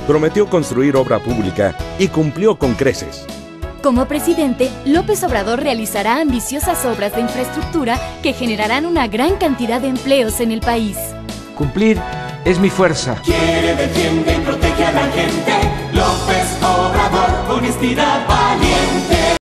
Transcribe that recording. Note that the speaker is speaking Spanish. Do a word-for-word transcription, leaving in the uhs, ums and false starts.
prometió construir obra pública y cumplió con creces. Como presidente, López Obrador realizará ambiciosas obras de infraestructura que generarán una gran cantidad de empleos en el país. Cumplir es mi fuerza. Quiere, defiende y protege a la gente. López Obrador, honestidad valiente.